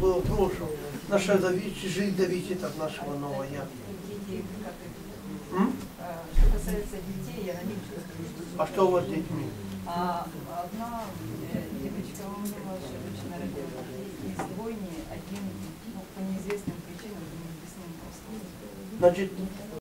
было прошлое. Наша жизнь зависит от нашего нового я. Что касается детей, я на них чувствую, что... А что у вас с детьми? Одна девочка умерла, женщина родила, и из двойни один, ну, по неизвестным причинам не объясним просто. Значит,